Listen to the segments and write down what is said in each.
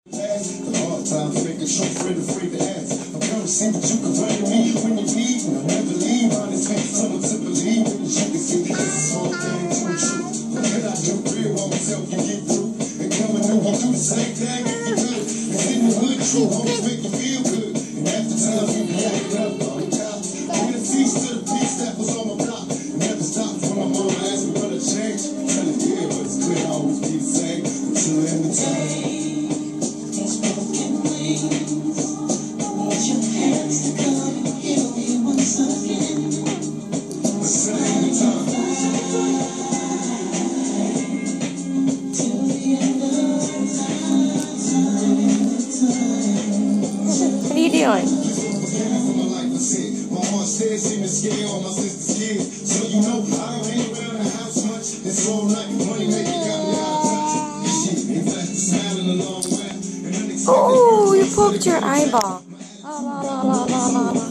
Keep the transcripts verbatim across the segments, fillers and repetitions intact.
The hard times make a true friend afraid to ask. I'm gonna see what you can run to me when you need, and I'll never leave honest man. Someone to believe in you can see this is small thing to the truth. What can I do real on myself and get through? And coming new, I'll do the same thing if you could. Cause in the hood, true homies make you feel good. And after time, you be acting up all the time. Bring the feast to the peace that was on my block. Never stopped when my mama asked me what I changed. Tell her, yeah, but it's clear I always be the same until the end of time. What are you doing? Oh, you poked your eyeball. La la la la la la la.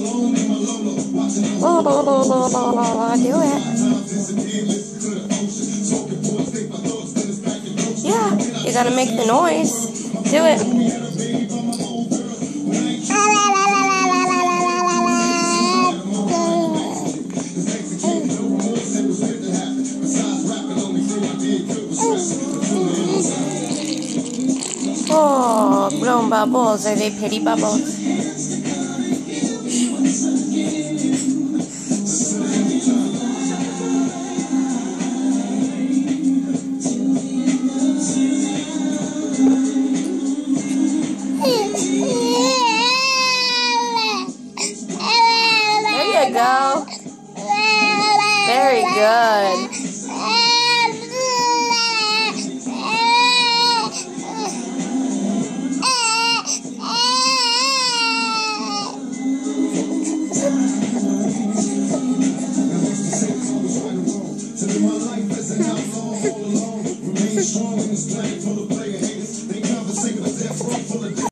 La la la la la la la. Do it. Yeah, you gotta make the noise. Do it. Oh, brown bubbles. Are they pity bubbles? There you go. Very good. Strong in this planet, full of player haters. They conversate with death row full of